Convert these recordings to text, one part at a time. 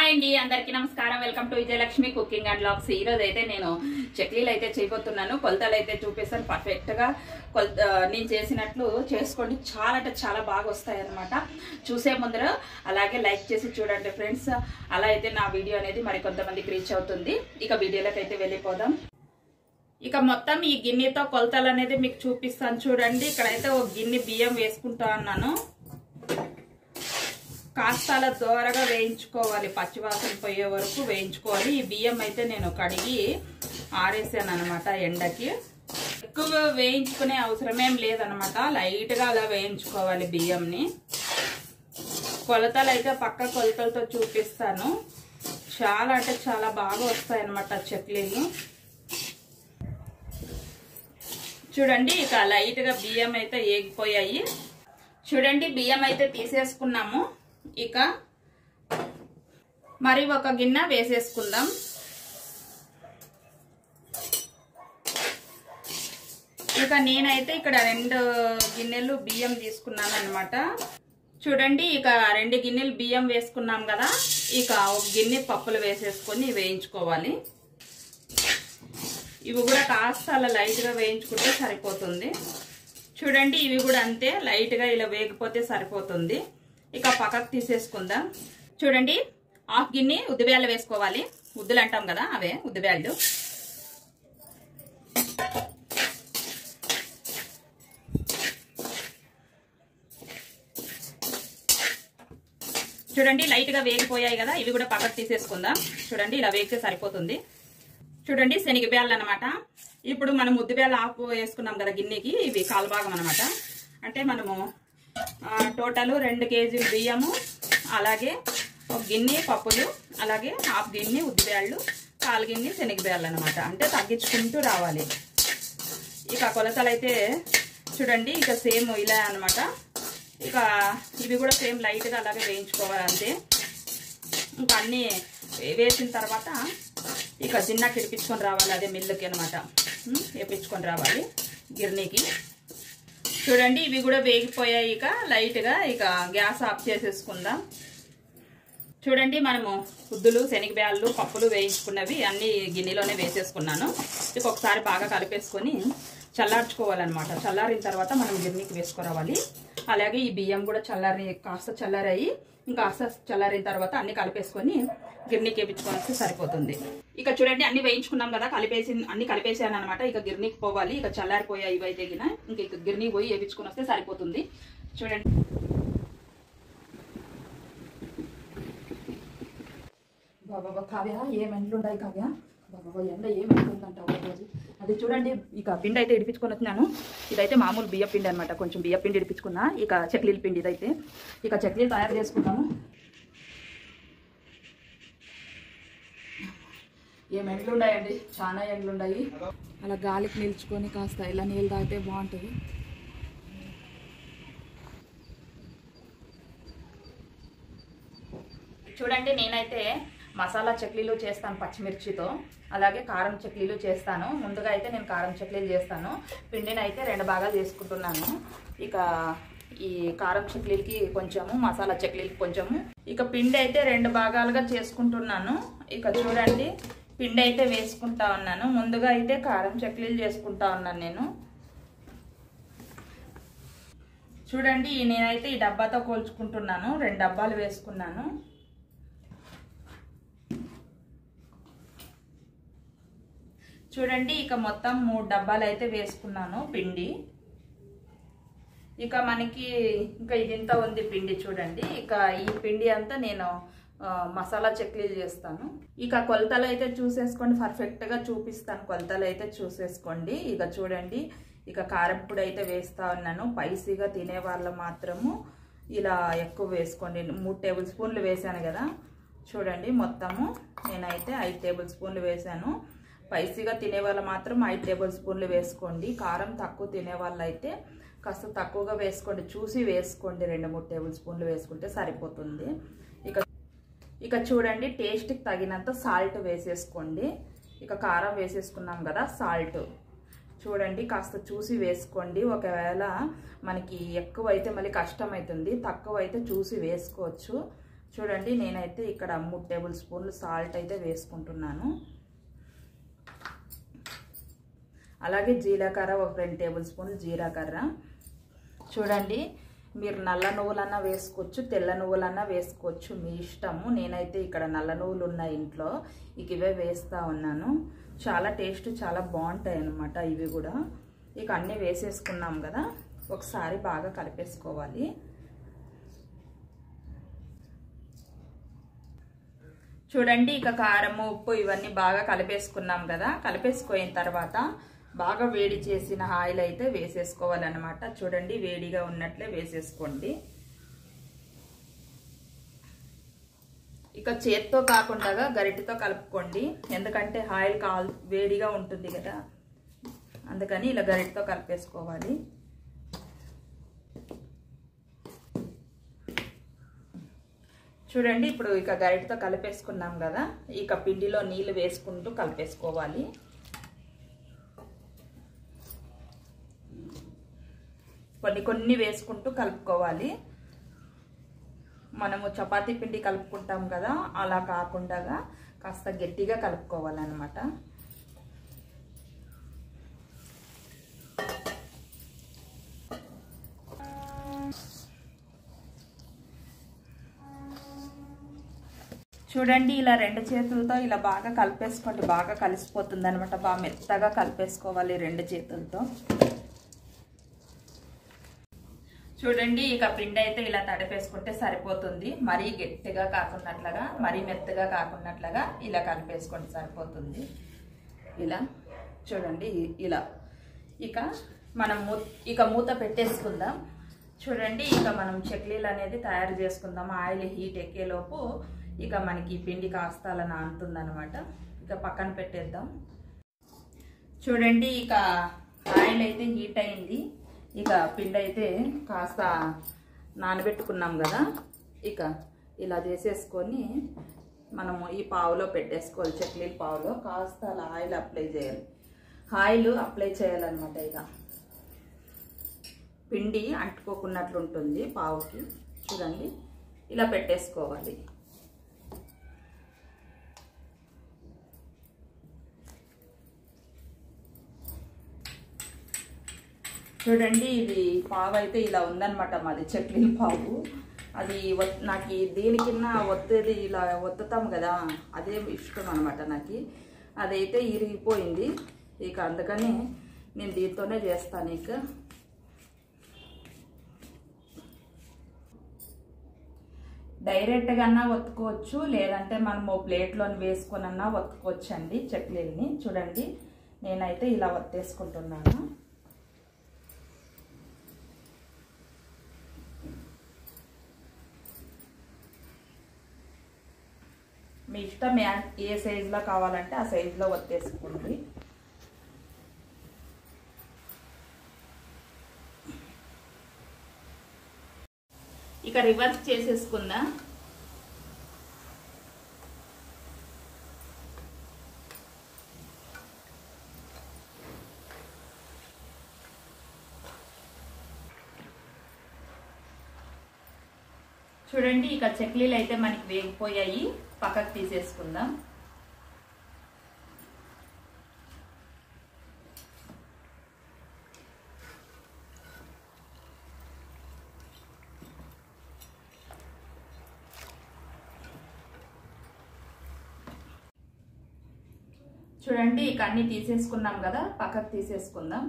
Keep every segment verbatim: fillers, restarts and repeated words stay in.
Hi అండి, అందరికీ నమస్కారం. Welcome to Vijayalakshmi cooking and blogs. ఈ రోజు అయితే నేను చక్లీలు అయితే చేయబోతున్నాను. కొలతలు అయితే చూపిస్తాను. పర్ఫెక్ట్ గా కొలత నేను చేసినట్లు చేసుకోండి. చాలా అంటే చాలా బాగా వస్తాయి అన్నమాట. చూసే ముందర అలాగే లైక్ చేసి చూడండి ఫ్రెండ్స్. అలా అయితే నా వీడియో అనేది మరి కొంతమందికి రీచ్ అవుతుంది. ఇక వీడియోలోకి అయితే వెళ్ళిపోదాం. ఇక మొత్తం ఈ గిన్నెతో కొలతలు అనేది మీకు చూపిస్తాను చూడండి. ఇక్కడైతే ఒక గిన్నె బియ్యం వేసుకుంటా అన్నాను. కాస్తాల దోరగా వేయించుకోవాలి, పచ్చివాసన పోయే వరకు వేయించుకోవాలి. ఈ బియ్యం అయితే నేను కడిగి ఆరేసాను అనమాట ఎండకి. ఎక్కువ వేయించుకునే అవసరమేం లేదనమాట, లైట్ గా అలా వేయించుకోవాలి బియ్యంని. కొలతలు అయితే పక్క కొలతలతో చూపిస్తాను. చాలా అంటే చాలా బాగా వస్తాయి అనమాట చక్లీలు. చూడండి, ఇక లైట్ గా బియ్యం అయితే ఏగిపోయాయి. చూడండి, బియ్యం అయితే తీసేసుకున్నాము. ఇక మరి ఒక గిన్నె వేసేసుకుందాం. ఇక నేనైతే ఇక్కడ రెండు గిన్నెలు బియ్యం తీసుకున్నాను అనమాట. చూడండి, ఇక రెండు గిన్నెలు బియ్యం వేసుకున్నాం కదా. ఇక ఒక గిన్నె పప్పులు వేసేసుకొని వేయించుకోవాలి. ఇవి కూడా కాస్త అలా లైట్ గా వేయించుకుంటే సరిపోతుంది. చూడండి, ఇవి కూడా అంతే, లైట్ గా ఇలా వేగిపోతే సరిపోతుంది. ఇక పక్కకు తీసేసుకుందాం. చూడండి, హాఫ్ గిన్నె ఉద్దిబ్యాళ్ళు వేసుకోవాలి. ఉద్దులు అంటాం కదా, అవే ఉద్దిబ్యాళ్ళు. చూడండి, లైట్ గా వేగిపోయాయి కదా, ఇవి కూడా పక్కకు తీసేసుకుందాం. చూడండి, ఇలా వేగితే సరిపోతుంది. చూడండి, శనగబ్యాళ్ళు అనమాట. ఇప్పుడు మనం ఉద్దిబ్యాళ్ళు ఆకు వేసుకున్నాం కదా గిన్నెకి, ఇవి కాలు భాగం అనమాట. అంటే మనము టోటల్ రెండు కేజీలు బియ్యము, అలాగే ఒక గిన్నె పప్పులు, అలాగే హాఫ్ గిన్నె ఉద్దిబ్యాళ్ళు, కాలు గిన్నె శనగబ్యాళ్ళు అనమాట. అంటే తగ్గించుకుంటూ రావాలి. ఇక కొలతలు అయితే చూడండి, ఇక సేమ్ ఇలా అనమాట. ఇక ఇవి కూడా సేమ్ లైట్గా అలాగే వేయించుకోవాలి అంతే. ఇంకా అన్నీ వేసిన తర్వాత ఇక జిన్నాకి ఇడిపించుకొని రావాలి, అదే మిల్లుకి అనమాట. వేపించుకొని రావాలి గిర్నీకి. చూడండి, ఇవి కూడా వేగిపోయాయి. ఇక లైట్గా ఇక గ్యాస్ ఆఫ్ చేసేసుకుందాం. చూడండి, మనము ఉద్దులు శనగబ్యాళ్ళు పప్పులు వేయించుకున్నవి అన్ని గిన్నెలోనే వేసేసుకున్నాను. ఇక ఒకసారి బాగా కలిపేసుకొని చల్లార్చుకోవాలన్నమాట. చల్లారిన తర్వాత మనం గిన్నెకి వేసుకురావాలి. అలాగే ఈ బియ్యం కూడా చల్లారి కాస్త చల్లారాయి. ఇంకాస్త చల్లారిన తర్వాత అన్ని కలిపేసుకొని గిర్నీకి వేయించుకొని వస్తే సరిపోతుంది. ఇక చూడండి, అన్ని వేయించుకున్నాం కదా, కలిపేసి అన్ని కలిపేసాను అనమాట. ఇక గిర్నీకి పోవాలి. ఇక చల్లారిపోయాయి ఇవి అయితే గిన. ఇంక ఇక గిర్నీ పోయి వేయించుకొని వస్తే సరిపోతుంది. చూడండి, బాబా కావ్య ఏం ఎండ్లుంటాయి కావ్య, బాబా ఎండ ఏం ఎండుందంటావు రోజు. అది చూడండి, ఇక పిండి అయితే ఇడిపించుకొని వచ్చినాను. ఇదైతే మామూలు బియ్య పిండి అనమాట. కొంచెం బియ్య పిండి ఇడిపించుకున్నా. ఇక చక్లీల పిండి ఇదైతే. ఇక చక్లీలు తయారు చేసుకుంటాము. ఏం ఎండ్లు ఉన్నాయండి, చాలా ఎండ్లు ఉన్నాయి. అలా గాలికి నిల్చుకొని కాస్త ఇలా నీళ్ళు తాగితే బాగుంటుంది. చూడండి, నేనైతే మసాలా చక్లీలు చేస్తాను పచ్చిమిర్చితో, అలాగే కారం చక్లీలు చేస్తాను. ముందుగా అయితే నేను కారం చక్లీలు చేస్తాను. పిండిని అయితే రెండు భాగాలు చేసుకుంటున్నాను. ఇక ఈ కారం చక్లీలకి కొంచెము, మసాలా చక్లీలకి కొంచెము. ఇక పిండి అయితే రెండు భాగాలుగా చేసుకుంటున్నాను. ఇక చూడండి, పిండి అయితే వేసుకుంటా ఉన్నాను. ముందుగా అయితే కారం చక్లీలు చేసుకుంటా ఉన్నాను నేను. చూడండి, నేనైతే ఈ డబ్బాతో కోల్చుకుంటున్నాను. రెండు డబ్బాలు వేసుకున్నాను. చూడండి, ఇక మొత్తం మూడు డబ్బాలు అయితే వేసుకున్నాను పిండి. ఇక మనకి ఇంకా ఇదింత ఉంది పిండి. చూడండి, ఇక ఈ పిండి అంతా నేను మసాలా చక్లీలు చేస్తాను. ఇక కొలతలు అయితే చూసేసుకోండి, పర్ఫెక్ట్ గా చూపిస్తాను. కొలతలు అయితే చూసేసుకోండి. ఇక చూడండి, ఇక కారం పొడి అయితే వేస్తా ఉన్నాను. స్పైసీగా తినే వాళ్ళు మాత్రము ఇలా ఎక్కువ వేసుకోండి. మూడు టేబుల్ స్పూన్లు వేసాను కదా. చూడండి, మొత్తము నేనైతే ఐదు టేబుల్ స్పూన్లు వేసాను. స్పైసీగా తినే వాళ్ళు మాత్రం ఐదు టేబుల్ స్పూన్లు వేసుకోండి. కారం తక్కువ తినే వాళ్ళు అయితే కాస్త తక్కువగా వేసుకోండి. చూసి వేసుకోండి. రెండు మూడు టేబుల్ స్పూన్లు వేసుకుంటే సరిపోతుంది. ఇక ఇక చూడండి, టేస్ట్కి తగినంత సాల్ట్ వేసేసుకోండి. ఇక కారం వేసేసుకున్నాం కదా, సాల్ట్ చూడండి కాస్త చూసి వేసుకోండి. ఒకవేళ మనకి ఎక్కువ అయితే మళ్ళీ కష్టం అవుతుంది, తక్కువ అయితే చూసి వేసుకోవచ్చు. చూడండి నేనైతే ఇక్కడ మూడు టేబుల్ స్పూన్లు సాల్ట్ అయితే వేసుకుంటున్నాను. అలాగే జీలకర్ర ఒక రెండు టేబుల్ స్పూన్లు జీలకర్ర. చూడండి మీరు నల్ల నువ్వులన్నా వేసుకోవచ్చు, తెల్ల నువ్వులన్నా వేసుకోవచ్చు, మీ ఇష్టము. నేనైతే ఇక్కడ నల్ల నువ్వులు ఉన్నాయి ఇంట్లో, ఇక ఇవే వేస్తూ ఉన్నాను. చాలా టేస్ట్ చాలా బాగుంటాయి అన్నమాట ఇవి కూడా. ఇక అన్నీ వేసేసుకున్నాం కదా, ఒకసారి బాగా కలిపేసుకోవాలి. చూడండి ఇక కారం ఉప్పు ఇవన్నీ బాగా కలిపేసుకున్నాం కదా. కలిపేసుకున్న తర్వాత బాగా వేడి చేసిన ఆయిల్ అయితే వేసేసుకోవాలన్నమాట. చూడండి వేడిగా ఉన్నట్లే వేసేసుకోండి. ఇక చేత్తో కాకుండా గరిటెతో కలుపుకోండి, ఎందుకంటే ఆయిల్ కాల్ వేడిగా ఉంటుంది కదా, అందుకని ఇలా గరిటెతో కలిపేసుకోవాలి. చూడండి ఇప్పుడు ఇక గరిటెతో కలిపేసుకున్నాం కదా, ఇక పిండిలో నీళ్ళు వేసుకుంటూ కలిపేసుకోవాలి. కొన్ని కొన్ని వేసుకుంటూ కలుపుకోవాలి. మనము చపాతీ పిండి కలుపుకుంటాం కదా, అలా కాకుండా కాస్త గట్టిగా కలుపుకోవాలన్నమాట. చూడండి ఇలా రెండు చేతులతో ఇలా బాగా కలిపేసుకోండి, బాగా కలిసిపోతుంది అనమాట. బాగా మెత్తగా కలిపేసుకోవాలి రెండు చేతులతో. చూడండి ఇక పిండి అయితే ఇలా తడిపేసుకుంటే సరిపోతుంది. మరీ గట్టిగా కాకున్నట్లుగా, మరీ మెత్తగా కాకున్నట్లుగా ఇలా కలిపేసుకోండి సరిపోతుంది. ఇలా చూడండి ఇలా. ఇక మనం ఇక మూత పెట్టేసుకుందాం. చూడండి ఇక మనం చెక్లీలు అనేది తయారు చేసుకుందాం. ఆయిల్ హీట్ ఎక్కేలోపు ఇక మనకి పిండి కాస్త అలా నానుతుందనమాట. ఇక పక్కన పెట్టేద్దాం. చూడండి ఇక ఆయిల్ అయితే హీట్ అయింది. ఇక పిండి అయితే కాస్త నానబెట్టుకున్నాం కదా, ఇక ఇలా చేసేసుకొని మనము ఈ పావులో పెట్టేసుకోవాలి. చెక్లీల పావులో కాస్త అలా ఆయిల్ అప్లై చేయాలి. ఆయిల్ అప్లై చేయాలన్నమాట. ఇక పిండి అంటుకోకున్నట్లు ఉంటుంది పావుకి. చూడండి ఇలా పెట్టేసుకోవాలి. చూడండి ఇది పావు అయితే ఇలా ఉందన్నమాట. మాది చెక్లీల పావు. అది నాకు దేనికన్నా ఒత్తేది ఇలా ఒత్తుతాం కదా, అదే ఇష్టం అనమాట నాకు. అదైతే ఇరిగిపోయింది, ఇక అందుకని నేను దీంతోనే చేస్తాను. ఇక డైరెక్ట్గా అన్నా ఒత్తుకోవచ్చు, లేదంటే మనము ప్లేట్లోని వేసుకొని అన్నా ఒత్తుకోవచ్చు అండి చెక్లీల్ని. చూడండి నేనైతే ఇలా ఒత్తేసుకుంటున్నాను. మీ ఇష్టం ఏ సైజులో కావాలంటే ఆ సైజులో ఒత్తేసుకోండి. ఇక రివర్స్ చేసేసుకుందాం. చూడండి ఇక చెక్లీలు అయితే మనకి వేగిపోయాయి, పక్కకు తీసేసుకుందాం. చూడండి ఇక అన్ని తీసేసుకున్నాం కదా, పక్కకు తీసేసుకుందాం.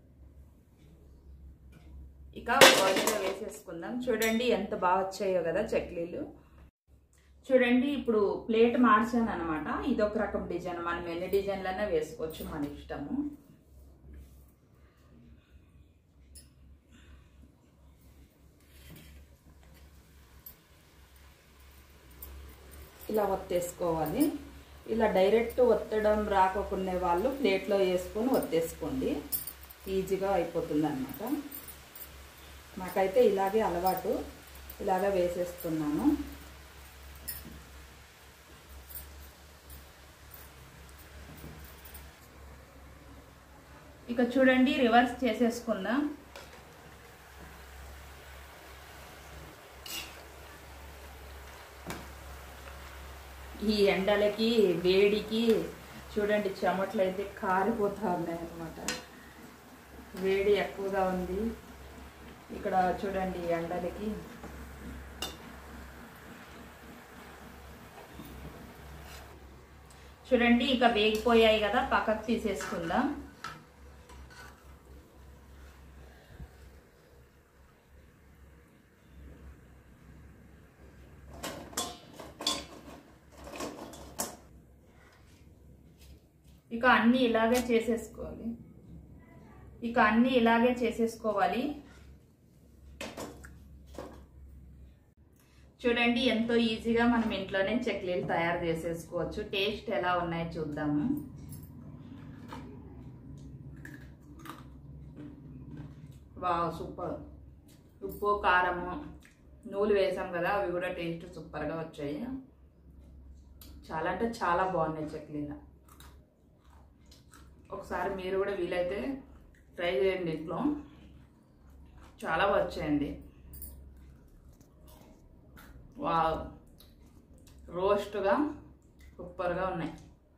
ఇక ఆయిల్లో వేసేసుకుందాం. చూడండి ఎంత బాగా వచ్చాయో కదా చెక్లీలు. చూడండి ఇప్పుడు ప్లేట్ మార్చాను అనమాట. ఇదొక రకం డిజైన్, మనం ఎన్ని డిజైన్లైనా వేసుకోవచ్చు, మన ఇష్టము. ఇలా ఒత్తేసుకోవాలి. ఇలా డైరెక్ట్ ఒత్తడం రాకోకునే వాళ్ళు ప్లేట్లో వేసుకొని ఒత్తేసుకోండి, ఈజీగా అయిపోతుంది అన్నమాట. నాకైతే ఇలాగే అలవాటు, ఇలాగే వేసేస్తున్నాను. ఇక చూడండి రివర్స్ చేసేసుకుందాం. ఈ ఎండలకి వేడికి చూడండి చెమటలు అయితే కారిపోతా ఉన్నాయి అన్నమాట. వేడి ఎక్కువగా ఉంది ఇక్కడ చూడండి ఎండలకి. చూడండి ఇక వేగిపోయాయి కదా, పక్కకు తీసేసుకుందాం. ఇక అన్ని ఇలాగే చేసేసుకోవాలి ఇక అన్ని ఇలాగే చేసేసుకోవాలి చూడండి ఎంతో ఈజీగా మనం ఇంట్లోనే చెక్లీలు తయారు చేసేసుకోవచ్చు. టేస్ట్ ఎలా ఉన్నాయో చూద్దాము. Wow super. ఉప్పు కారము నూలు వేసాం కదా, అవి కూడా టేస్ట్ సూపర్గా వచ్చాయి. చాలా అంటే చాలా బాగున్నాయి చెక్లీలు. ఒకసారి మీరు కూడా వీలైతే ట్రై చేయండి ఇంట్లో, చాలా వచ్చాయండి. వావ్ రోస్ట్గా సూపర్గా ఉన్నాయి.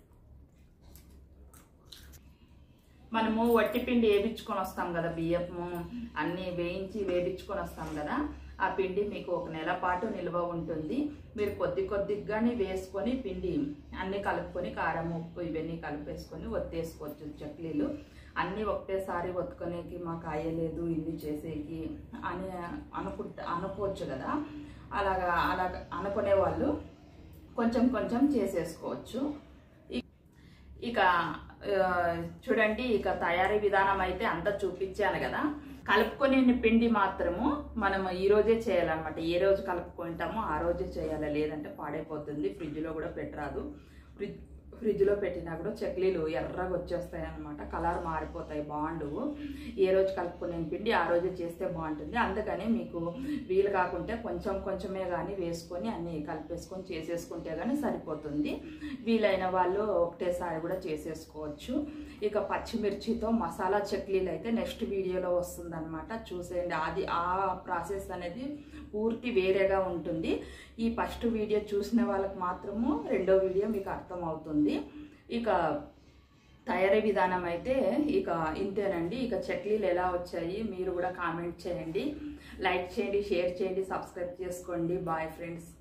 మనము వట్టి పిండి వేయించుకొని వస్తాం కదా, బియ్యము అన్నీ వేయించి వేయించుకొని వస్తాం కదా, ఆ పిండి మీకు ఒక నెల పాటు నిల్వ ఉంటుంది. మీరు కొద్ది కొద్దిగానే వేసుకొని పిండి అన్నీ కలుపుకొని కారం ఉప్పు ఇవన్నీ కలిపేసుకొని ఒత్తేసుకోవచ్చు చక్లీలు. అన్నీ ఒకటేసారి ఒత్తుకునేకి మాకు అయ్యలేదు ఇన్ని చేసేకి అని అనుకుంటా అనుకోవచ్చు కదా. అలాగా అలాగ అనుకునే వాళ్ళు కొంచెం కొంచెం చేసేసుకోవచ్చు. ఇక చూడండి ఇక తయారీ విధానం అయితే అంతా చూపించాను కదా. కలుపుకొని పిండి మాత్రము మనము ఈ రోజే చేయాలన్నమాట. ఏ రోజు కలుపుకుంటామో ఆ రోజే చేయాలి, లేదంటే పాడైపోతుంది. ఫ్రిడ్జ్లో కూడా పెట్టరాదు. ఫ్రిడ్జ్ ఫ్రిడ్జ్లో పెట్టినా కూడా చక్లీలు ఎర్రగా వచ్చేస్తాయి అన్నమాట, కలర్ మారిపోతాయి, బాగుండవు. ఏ రోజు కలుపుకునే పిండి ఆ రోజే చేస్తే బాగుంటుంది. అందుకని మీకు వీలు కాకుంటే కొంచెం కొంచెమే కానీ వేసుకొని అన్నీ కలిపేసుకొని చేసేసుకుంటే కానీ సరిపోతుంది. వీలైన వాళ్ళు ఒకటేసారి కూడా చేసేసుకోవచ్చు. ఇక పచ్చిమిర్చితో మసాలా చక్లీలు అయితే నెక్స్ట్ వీడియోలో వస్తుంది అనమాట, చూసేయండి. అది ఆ ప్రాసెస్ అనేది పూర్తి వేరేగా ఉంటుంది. ఈ ఫస్ట్ వీడియో చూసిన వాళ్ళకి మాత్రము రెండో వీడియో మీకు అర్థం అవుతుంది. ఇక తయారీ విధానం అయితే ఇక ఇంతేనండి. ఇక చక్లీలు ఎలా వచ్చాయి మీరు కూడా కామెంట్ చేయండి, లైక్ చేయండి, షేర్ చేయండి, సబ్స్క్రైబ్ చేసుకోండి. Bye friends.